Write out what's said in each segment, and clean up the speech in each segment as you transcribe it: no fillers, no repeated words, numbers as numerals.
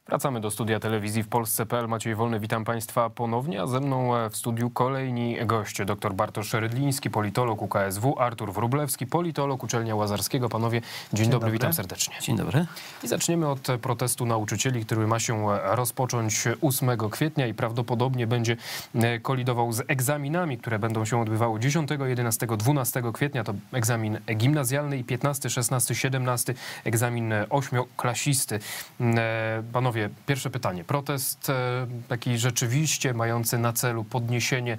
Wracamy do studia telewizji w Polsce.pl. Maciej Wolny, witam Państwa ponownie, a ze mną w studiu kolejni goście. Dr Bartosz Rydliński, politolog UKSW, Artur Wróblewski, politolog Uczelnia Łazarskiego. Panowie, dzień dobry, witam serdecznie. Dzień dobry. I zaczniemy od protestu nauczycieli, który ma się rozpocząć 8 kwietnia i prawdopodobnie będzie kolidował z egzaminami, które będą się odbywały 10, 11, 12 kwietnia. To egzamin gimnazjalny i 15, 16, 17 egzamin ośmioklasisty. Panowie, pierwsze pytanie. Protest taki rzeczywiście mający na celu podniesienie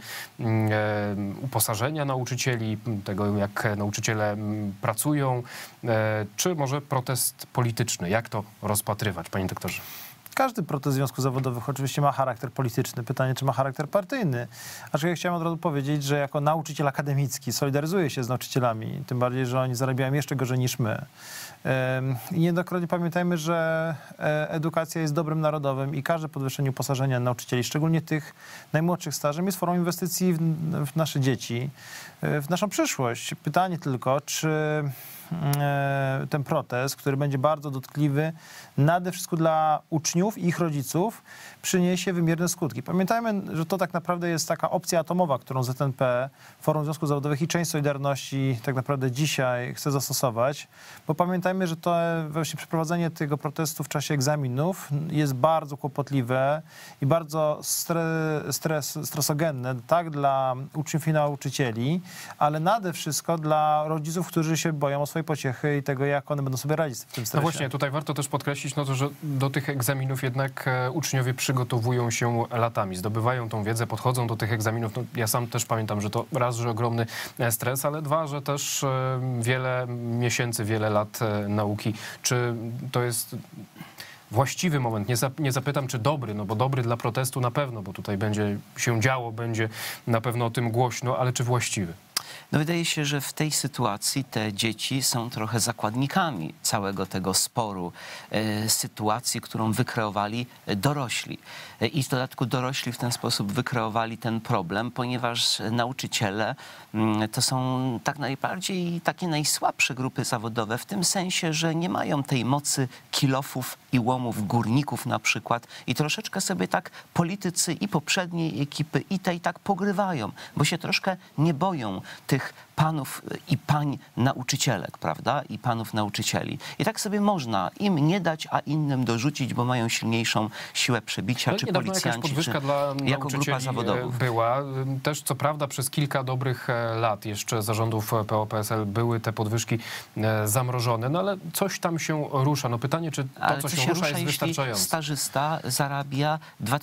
uposażenia nauczycieli, tego jak nauczyciele pracują, czy może protest polityczny? Jak to rozpatrywać, panie doktorze? Każdy protest związków zawodowych oczywiście ma charakter polityczny. Pytanie, czy ma charakter partyjny. Aczkolwiek ja chciałem od razu powiedzieć, że jako nauczyciel akademicki solidaryzuję się z nauczycielami, tym bardziej, że oni zarabiają jeszcze gorzej niż my. I niejednokrotnie pamiętajmy, że edukacja jest dobrem narodowym i każde podwyższenie uposażenia nauczycieli, szczególnie tych najmłodszych stażem, jest formą inwestycji w nasze dzieci, w naszą przyszłość. Pytanie tylko, czy ten protest, który będzie bardzo dotkliwy nade wszystko dla uczniów i ich rodziców, przyniesie wymierne skutki. Pamiętajmy, że to tak naprawdę jest taka opcja atomowa, którą ZNP, Forum Związków Zawodowych i część Solidarności tak naprawdę dzisiaj chce zastosować, bo pamiętajmy, że to właśnie przeprowadzenie tego protestu w czasie egzaminów jest bardzo kłopotliwe i bardzo stresogenne, tak dla uczniów i nauczycieli, ale nade wszystko dla rodziców, którzy się boją o swoje pociechy i tego, jak one będą sobie radzić w tym stresie. No właśnie, tutaj warto też podkreślić, no to, że do tych egzaminów jednak uczniowie przygotowują się latami, zdobywają tą wiedzę, podchodzą do tych egzaminów. No, ja sam też pamiętam, że to raz, że ogromny stres, ale dwa, że też wiele miesięcy, wiele lat nauki. Czy to jest właściwy moment? Nie zapytam, czy dobry, no bo dobry dla protestu na pewno, bo tutaj będzie się działo, będzie na pewno o tym głośno, ale czy właściwy? No wydaje się, że w tej sytuacji te dzieci są trochę zakładnikami całego tego sporu, sytuacji, którą wykreowali dorośli. I w dodatku dorośli w ten sposób wykreowali ten problem, ponieważ nauczyciele to są tak najbardziej takie najsłabsze grupy zawodowe, w tym sensie, że nie mają tej mocy kilofów i łomów górników na przykład i troszeczkę sobie tak politycy i poprzedniej ekipy i tej tak pogrywają, bo się troszkę nie boją tych panów i pań nauczycielek, prawda? I panów nauczycieli. I tak sobie można im nie dać, a innym dorzucić, bo mają silniejszą siłę przebicia, czy policjanci, podwyżka dla jako grupa zawodowych. Była. Też co prawda przez kilka dobrych lat jeszcze zarządów PO-PSL były te podwyżki zamrożone, no ale coś tam się rusza. No pytanie, czy to, co się rusza, jest wystarczające? Stażysta zarabia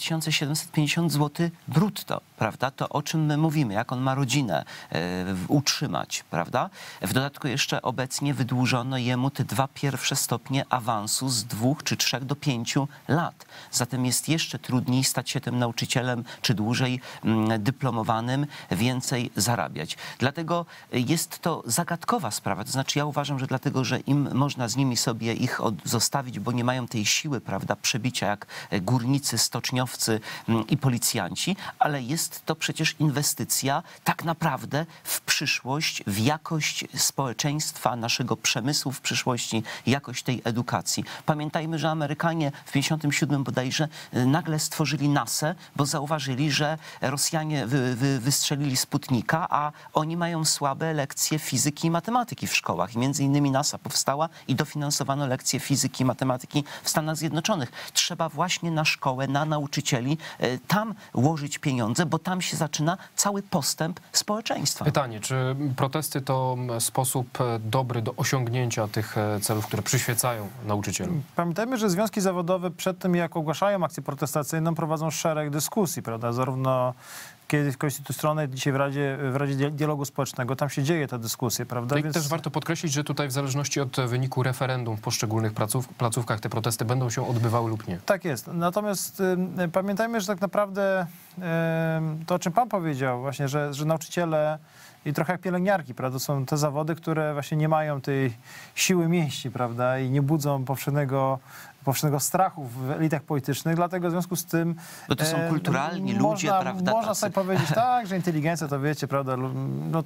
2750 zł brutto, prawda? To o czym my mówimy, jak on ma rodzinę utrzymać, prawda? W dodatku jeszcze obecnie wydłużono jemu te 2 pierwsze stopnie awansu z 2 czy 3 do 5 lat. Zatem jest jeszcze trudniej stać się tym nauczycielem, czy dłużej dyplomowanym, więcej zarabiać. Dlatego jest to zagadkowa sprawa. To znaczy ja uważam, że dlatego, że im można z nimi sobie ich zostawić, bo nie mają tej siły, prawda, przebicia jak górnicy, stoczniowcy i policjanci, ale jest to przecież inwestycja tak naprawdę w przyszłość, w jakość społeczeństwa, naszego przemysłu w przyszłości, jakość tej edukacji. Pamiętajmy, że Amerykanie w 1957 bodajże nagle stworzyli NASA, bo zauważyli, że Rosjanie wystrzelili Sputnika, a oni mają słabe lekcje fizyki i matematyki w szkołach. I między innymi NASA powstała i dofinansowano lekcje fizyki i matematyki w Stanach Zjednoczonych. Trzeba właśnie na szkołę, na nauczycieli tam łożyć pieniądze, bo tam się zaczyna cały postęp społeczeństwa. Pytanie, czy protesty to sposób dobry do osiągnięcia tych celów, które przyświecają nauczycielom? Pamiętajmy, że związki zawodowe przed tym, jak ogłaszają akcję protestacyjną, prowadzą szereg dyskusji, prawda? Zarówno kiedy w Komisji Trójstronnej, dzisiaj w Radzie Dialogu Społecznego, tam się dzieje ta dyskusja, prawda? No i też warto podkreślić, że tutaj w zależności od wyniku referendum w poszczególnych placówkach te protesty będą się odbywały lub nie. Tak jest. Natomiast pamiętajmy, że tak naprawdę to, o czym pan powiedział, właśnie, że nauczyciele i trochę jak pielęgniarki, prawda, są te zawody, które właśnie nie mają tej siły mięśni, prawda, i nie budzą powszechnego strachu w elitach politycznych, dlatego w związku z tym... Bo to są kulturalni ludzie, prawda? Można sobie powiedzieć tak, że inteligencja to wiecie, prawda, no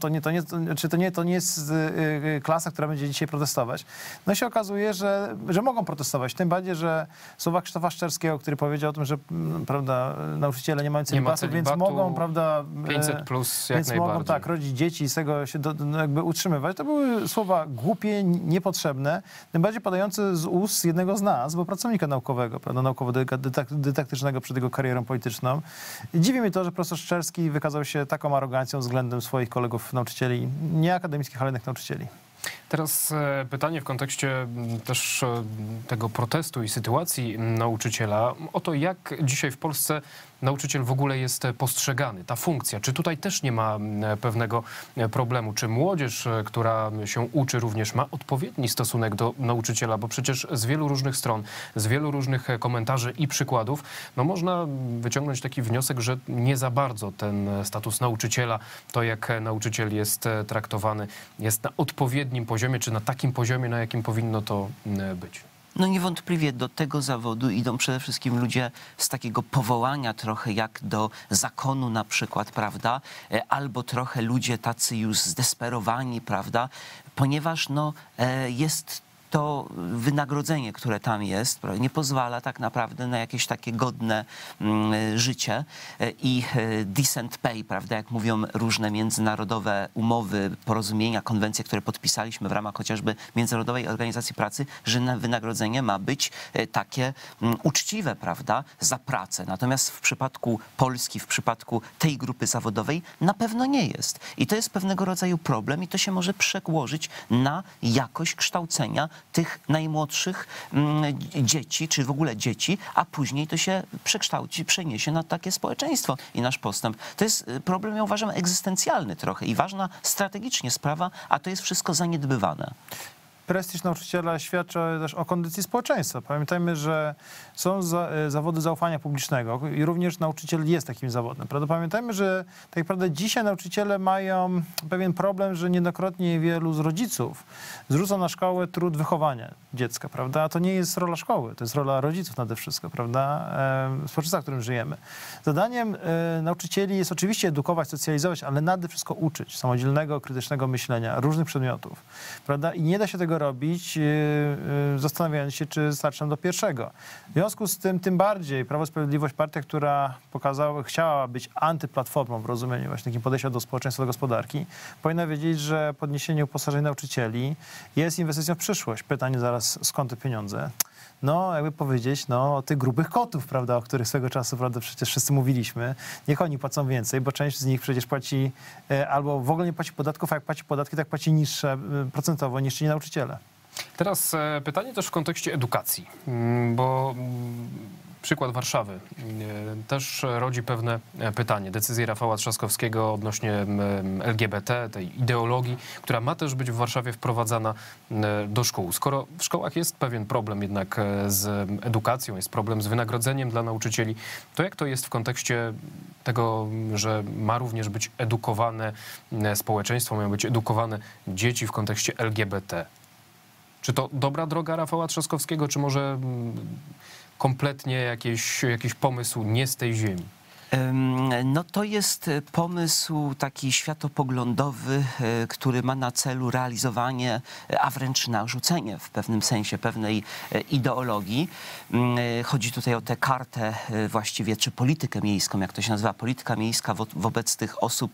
to nie jest klasa, która będzie dzisiaj protestować. No i się okazuje, że mogą protestować, tym bardziej, że słowa Krzysztofa Szczerskiego, który powiedział o tym, że prawda, nauczyciele nie mają celibatu, więc mogą, prawda... 500 plus jak więc najbardziej. mogą tak rodzić dzieci i z tego się jakby utrzymywać. To były słowa głupie, niepotrzebne, tym bardziej padające z ust jednego z nas, bo pracownika naukowego, prawda, naukowo-dydaktycznego przed jego karierą polityczną. I dziwi mnie to, że profesor Szczerski wykazał się taką arogancją względem swoich kolegów nauczycieli, nie akademickich, ale innych nauczycieli. Teraz pytanie w kontekście też tego protestu i sytuacji nauczyciela o to, jak dzisiaj w Polsce nauczyciel w ogóle jest postrzegany, ta funkcja. Czy tutaj też nie ma pewnego problemu? Czy młodzież, która się uczy, również ma odpowiedni stosunek do nauczyciela? Bo przecież z wielu różnych stron, z wielu różnych komentarzy i przykładów, no można wyciągnąć taki wniosek, że nie za bardzo ten status nauczyciela, to jak nauczyciel jest traktowany, jest na odpowiednim poziomie, czy na takim poziomie, na jakim powinno to być. No niewątpliwie do tego zawodu idą przede wszystkim ludzie z takiego powołania trochę jak do zakonu na przykład, prawda? Albo trochę ludzie tacy już zdesperowani, prawda? Ponieważ no, jest to wynagrodzenie, które tam jest, nie pozwala tak naprawdę na jakieś takie godne życie i decent pay, prawda, jak mówią różne międzynarodowe umowy, porozumienia, konwencje, które podpisaliśmy w ramach chociażby Międzynarodowej Organizacji Pracy, że wynagrodzenie ma być takie uczciwe, prawda, za pracę. Natomiast w przypadku Polski, w przypadku tej grupy zawodowej na pewno nie jest. I to jest pewnego rodzaju problem i to się może przełożyć na jakość kształcenia tych najmłodszych dzieci, czy w ogóle dzieci, a później to się przekształci, przeniesie na takie społeczeństwo i nasz postęp. To jest problem, ja uważam, egzystencjalny trochę i ważna strategicznie sprawa, a to jest wszystko zaniedbywane. Prestiż nauczyciela świadczy też o kondycji społeczeństwa. Pamiętajmy, że są zawody zaufania publicznego i również nauczyciel jest takim zawodem. Prawda? Pamiętajmy, że tak naprawdę dzisiaj nauczyciele mają pewien problem, że niejednokrotnie wielu z rodziców zrzuca na szkołę trud wychowania dziecka, prawda? A to nie jest rola szkoły, to jest rola rodziców nade wszystko, prawda? Społeczeństwa, w którym żyjemy. Zadaniem nauczycieli jest oczywiście edukować, socjalizować, ale nade wszystko uczyć samodzielnego, krytycznego myślenia, różnych przedmiotów, prawda? I nie da się tego robić, zastanawiając się, czy starczy nam do pierwszego. W związku z tym, tym bardziej Prawo i Sprawiedliwość, partia, która chciała być antyplatformą w rozumieniu właśnie takim podejścia do społeczeństwa, do gospodarki, powinna wiedzieć, że podniesienie uposażeń nauczycieli jest inwestycją w przyszłość. Pytanie zaraz, skąd te pieniądze? No, jakby powiedzieć, no, o tych grubych kotów, prawda, o których swego czasu, prawda, przecież wszyscy mówiliśmy. Niech oni płacą więcej, bo część z nich przecież płaci albo w ogóle nie płaci podatków, a jak płaci podatki, tak płaci niższe procentowo niż ci nauczyciele. Teraz pytanie też w kontekście edukacji, bo przykład Warszawy też rodzi pewne pytanie. Decyzje Rafała Trzaskowskiego odnośnie LGBT, tej ideologii, która ma też być w Warszawie wprowadzana do szkół. Skoro w szkołach jest pewien problem jednak z edukacją, jest problem z wynagrodzeniem dla nauczycieli, to jak to jest w kontekście tego, że ma również być edukowane społeczeństwo, mają być edukowane dzieci w kontekście LGBT? Czy to dobra droga Rafała Trzaskowskiego, czy może kompletnie jakiś pomysł nie z tej ziemi? No to jest pomysł taki światopoglądowy, który ma na celu realizowanie, a wręcz narzucenie w pewnym sensie pewnej ideologii. Chodzi tutaj o tę kartę właściwie, czy politykę miejską, jak to się nazywa, polityka miejska wobec tych osób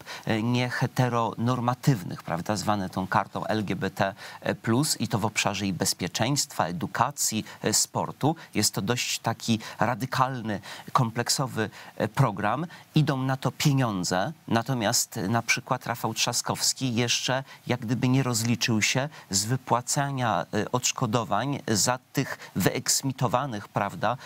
nieheteronormatywnych, prawda, zwane tą kartą LGBT+, i to w obszarze i bezpieczeństwa, edukacji, sportu. Jest to dość taki radykalny, kompleksowy program. Idą na to pieniądze, natomiast na przykład Rafał Trzaskowski jeszcze jak gdyby nie rozliczył się z wypłacania odszkodowań za tych wyeksmitowanych, prawda,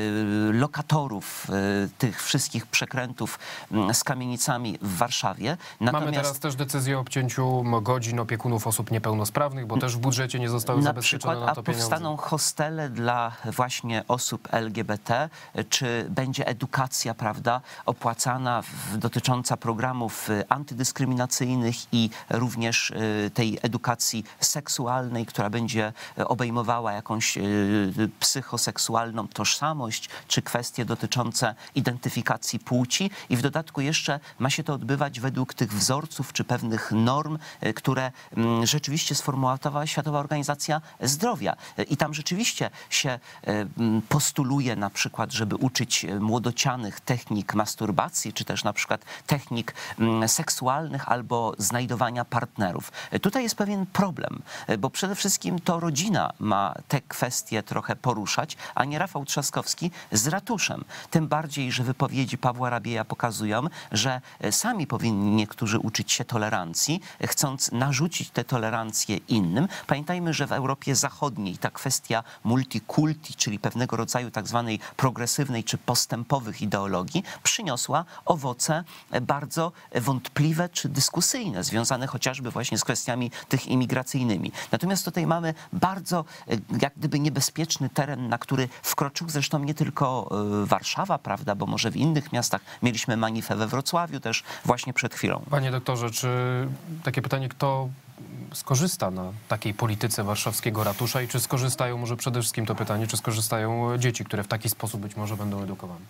lokatorów tych wszystkich przekrętów z kamienicami w Warszawie. Natomiast mamy teraz też decyzję o obcięciu godzin opiekunów osób niepełnosprawnych, bo też w budżecie nie zostały zabezpieczone na to pieniądze. A powstaną hostele dla właśnie osób LGBT, czy będzie edukacja, prawda, opłacana, dotycząca programów antydyskryminacyjnych i również tej edukacji seksualnej, która będzie obejmowała jakąś psychoseksualną tożsamość, czy kwestie dotyczące identyfikacji płci i w dodatku jeszcze ma się to odbywać według tych wzorców, czy pewnych norm, które rzeczywiście sformułowała Światowa Organizacja Zdrowia. I tam rzeczywiście się postuluje na przykład, żeby uczyć młodocianych technik masturbacji, czy też na przykład technik seksualnych albo znajdowania partnerów. Tutaj jest pewien problem, bo przede wszystkim to rodzina ma te kwestie trochę poruszać, a nie Rafał Trzaskowski z ratuszem. Tym bardziej, że wypowiedzi Pawła Rabieja pokazują, że sami powinni niektórzy uczyć się tolerancji, chcąc narzucić tę tolerancję innym. Pamiętajmy, że w Europie Zachodniej ta kwestia multikulti, czyli pewnego rodzaju tak zwanej progresywnej czy postępowych ideologii, przyniosła owoce bardzo wątpliwe czy dyskusyjne, związane chociażby właśnie z kwestiami tych imigracyjnymi. Natomiast tutaj mamy bardzo jak gdyby niebezpieczny teren, na który wkroczył zresztą nie tylko Warszawa, prawda, bo może w innych miastach mieliśmy manifę we Wrocławiu też właśnie przed chwilą. Panie doktorze, czy takie pytanie, kto skorzysta na takiej polityce warszawskiego ratusza i czy skorzystają, może przede wszystkim to pytanie, czy skorzystają dzieci, które w taki sposób być może będą edukowane?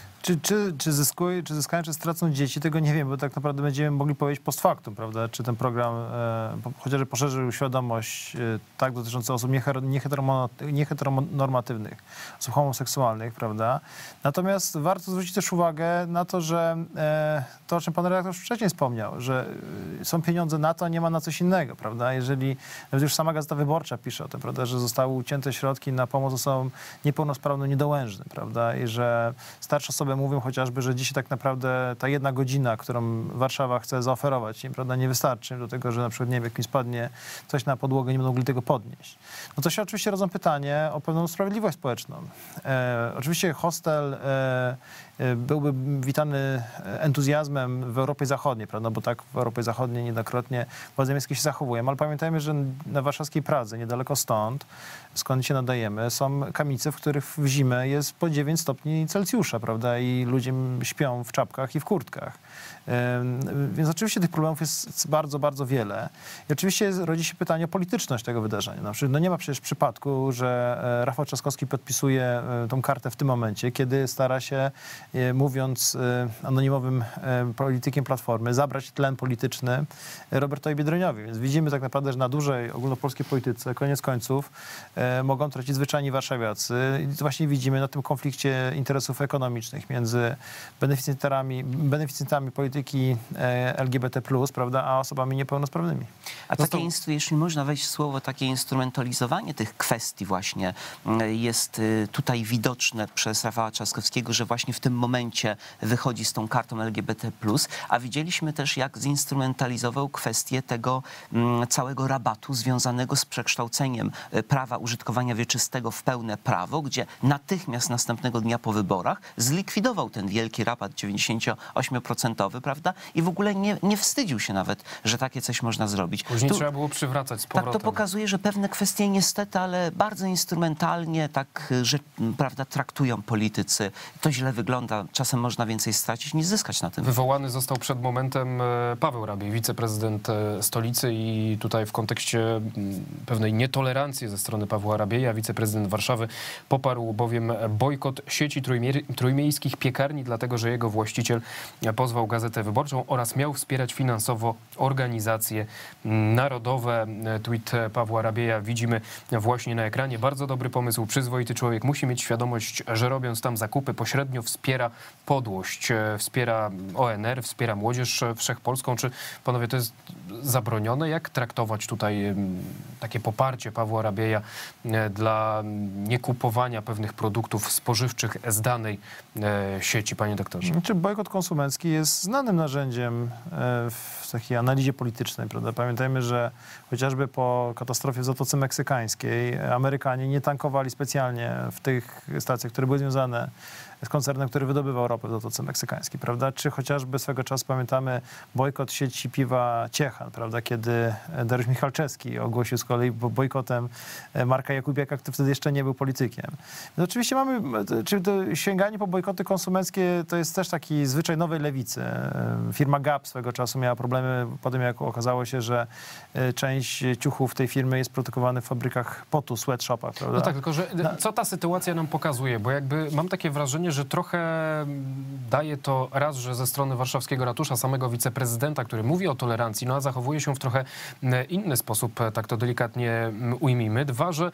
Czy zyskają, czy stracą dzieci, tego nie wiem, bo tak naprawdę będziemy mogli powiedzieć post factum, prawda? Czy ten program chociażby poszerzył świadomość tak dotyczącą osób nieheteronormatywnych, osób homoseksualnych, prawda? Natomiast warto zwrócić też uwagę na to, że to, o czym pan redaktor już wcześniej wspomniał, że są pieniądze na to, a nie ma na coś innego, prawda? Jeżeli nawet już sama Gazeta Wyborcza pisze o tym, prawda, że zostały ucięte środki na pomoc osobom niepełnosprawnym, niedołężnym, prawda? I że starsze osoby mówią chociażby, że dzisiaj tak naprawdę ta 1 godzina, którą Warszawa chce zaoferować im, prawda, nie wystarczy do tego, że na przykład, nie wiem, jak im spadnie coś na podłogę, nie będą mogli tego podnieść. No to się oczywiście rodzą pytanie o pewną sprawiedliwość społeczną. Oczywiście hostel byłby witany entuzjazmem w Europie Zachodniej, prawda, bo tak w Europie Zachodniej niejednokrotnie władze miejskie się zachowują, ale pamiętajmy, że na warszawskiej Pradze, niedaleko stąd, skąd się nadajemy, są kamienice, w których w zimę jest po 9 stopni Celsjusza, prawda, i ludzie śpią w czapkach i w kurtkach. Więc oczywiście tych problemów jest bardzo, bardzo wiele. I oczywiście rodzi się pytanie o polityczność tego wydarzenia. No nie ma przecież przypadku, że Rafał Trzaskowski podpisuje tą kartę w tym momencie, kiedy stara się, mówiąc anonimowym politykiem Platformy, zabrać tlen polityczny Robertowi Biedroniowi. Więc widzimy tak naprawdę, że na dużej ogólnopolskiej polityce koniec końców mogą tracić zwyczajni warszawiacy. I właśnie widzimy na tym konflikcie interesów ekonomicznych między beneficjentami polityki LGBT+, prawda, a osobami niepełnosprawnymi. A takie, jeśli można wejść w słowo, takie instrumentalizowanie tych kwestii właśnie jest tutaj widoczne przez Rafała Trzaskowskiego, że właśnie w tym momencie wychodzi z tą kartą LGBT+, a widzieliśmy też, jak zinstrumentalizował kwestię tego całego rabatu związanego z przekształceniem prawa użytkowania wieczystego w pełne prawo, gdzie natychmiast następnego dnia po wyborach zlikwidował ten wielki rabat 98%, prawda? I w ogóle nie wstydził się nawet, że takie coś można zrobić. Później trzeba było przywracać z powrotem. Tak, to pokazuje, że pewne kwestie niestety, ale bardzo instrumentalnie tak, że, prawda, traktują politycy. To źle wygląda. Czasem można więcej stracić niż zyskać na tym. Wywołany został przed momentem Paweł Rabiej, wiceprezydent stolicy i tutaj w kontekście pewnej nietolerancji ze strony Pawła Rabieja, wiceprezydent Warszawy poparł bowiem bojkot sieci trójmiejskich piekarni, dlatego że jego właściciel pozwał Gazetę Wyborczą oraz miał wspierać finansowo organizacje narodowe. Tweet Pawła Rabieja widzimy właśnie na ekranie. Bardzo dobry pomysł, przyzwoity człowiek musi mieć świadomość, że robiąc tam zakupy pośrednio wspiera podłość, wspiera ONR, wspiera Młodzież Wszechpolską. Czy, panowie, to jest zabronione? Jak traktować tutaj takie poparcie Pawła Rabieja dla niekupowania pewnych produktów spożywczych z danej sieci, panie doktorze? Czy bojkot konsumencki jest znanym narzędziem w takiej analizie politycznej, prawda? Pamiętajmy, że chociażby po katastrofie w Zatoce Meksykańskiej Amerykanie nie tankowali specjalnie w tych stacjach, które były związane jest koncernem, który wydobywał ropę w Zatoce Meksykańskiej, prawda? Czy chociażby swego czasu pamiętamy bojkot sieci piwa Ciechan, prawda? Kiedy Dariusz Michalczewski ogłosił z kolei bojkotem Marka Jakubiaka, który wtedy jeszcze nie był politykiem. No oczywiście czy to sięganie po bojkoty konsumenckie to jest też taki zwyczaj nowej lewicy. Firma Gap swego czasu miała problemy, potem jak okazało się, że część ciuchów tej firmy jest produkowana w fabrykach potu, sweatshopach, prawda? No tak, tylko że co ta sytuacja nam pokazuje? Bo jakby mam takie wrażenie, że trochę daje to raz, że ze strony warszawskiego ratusza, samego wiceprezydenta, który mówi o tolerancji, no a zachowuje się w trochę inny sposób, tak to delikatnie ujmijmy. Dwa, że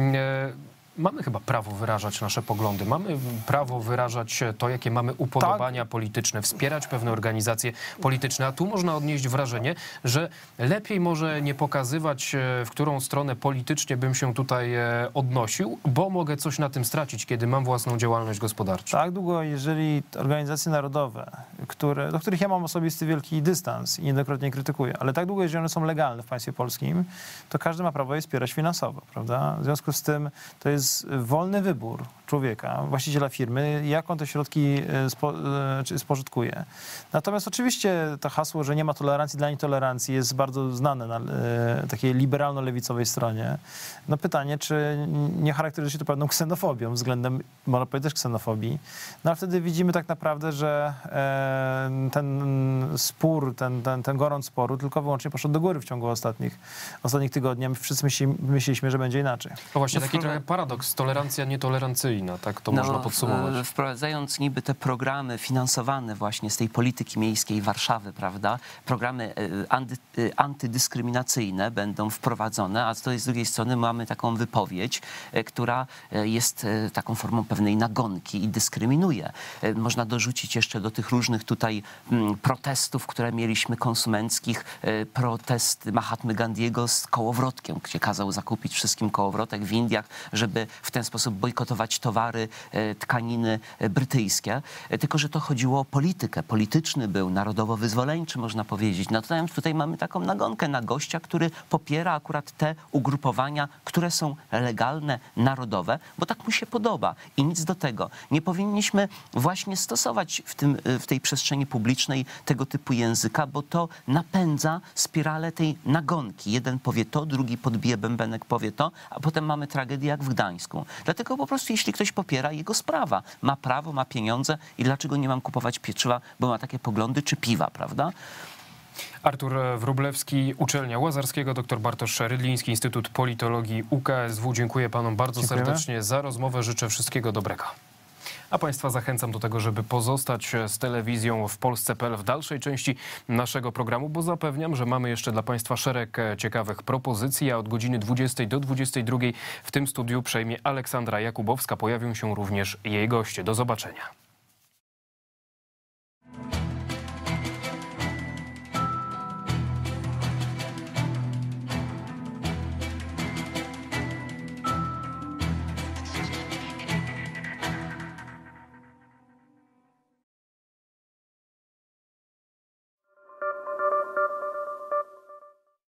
mamy chyba prawo wyrażać nasze poglądy, mamy prawo wyrażać to, jakie mamy upodobania polityczne, wspierać pewne organizacje polityczne, a tu można odnieść wrażenie, że lepiej może nie pokazywać, w którą stronę politycznie bym się tutaj odnosił, bo mogę coś na tym stracić, kiedy mam własną działalność gospodarczą. Tak długo, jeżeli organizacje narodowe, do których ja mam osobisty wielki dystans i niejednokrotnie krytykuję, ale tak długo, jeżeli one są legalne w państwie polskim, to każdy ma prawo je wspierać finansowo, prawda? W związku z tym to jest wolny wybór człowieka, właściciela firmy, jak on te środki spożytkuje. Natomiast oczywiście to hasło, że nie ma tolerancji dla nietolerancji jest bardzo znane na takiej liberalno-lewicowej stronie. No pytanie, czy nie charakteryzuje się to pewną ksenofobią względem, można powiedzieć, też ksenofobii. No ale wtedy widzimy tak naprawdę, że ten spór, ten gorąc sporu tylko wyłącznie poszedł do góry w ciągu ostatnich tygodni. My wszyscy myśleliśmy, że będzie inaczej. To właśnie taki trochę paradoks, tolerancja nietolerancyjna, tak to można podsumować. Wprowadzając niby te programy finansowane właśnie z tej polityki miejskiej Warszawy, prawda, programy antydyskryminacyjne będą wprowadzone, a z drugiej strony mamy taką wypowiedź, która jest taką formą pewnej nagonki i dyskryminuje. Można dorzucić jeszcze do tych różnych tutaj protestów, które mieliśmy konsumenckich, protest Mahatmy Gandiego z kołowrotkiem, gdzie kazał zakupić wszystkim kołowrotek w Indiach, żeby w ten sposób bojkotować towary, tkaniny brytyjskie. Tylko że to chodziło o politykę. Polityczny był, narodowo-wyzwoleńczy, można powiedzieć. Natomiast tutaj mamy taką nagonkę na gościa, który popiera akurat te ugrupowania, które są legalne, narodowe, bo tak mu się podoba. I nic do tego. Nie powinniśmy właśnie stosować w tej przestrzeni publicznej tego typu języka, bo to napędza spiralę tej nagonki. Jeden powie to, drugi podbije bębenek, powie to, a potem mamy tragedię jak w Gdańsku. Dlatego po prostu, jeśli ktoś popiera, jego sprawa. Ma prawo, ma pieniądze i dlaczego nie mam kupować pieczywa, bo ma takie poglądy, czy piwa, prawda? Artur Wróblewski, Uczelnia Łazarskiego, dr Bartosz Rydliński, Instytut Politologii UKSW. Dziękuję panom bardzo serdecznie za rozmowę. Życzę wszystkiego dobrego. A państwa zachęcam do tego, żeby pozostać z telewizją w Polsce.pl w dalszej części naszego programu, bo zapewniam, że mamy jeszcze dla państwa szereg ciekawych propozycji, a od godziny 20 do 22 w tym studiu przejmie Aleksandra Jakubowska. Pojawią się również jej goście. Do zobaczenia.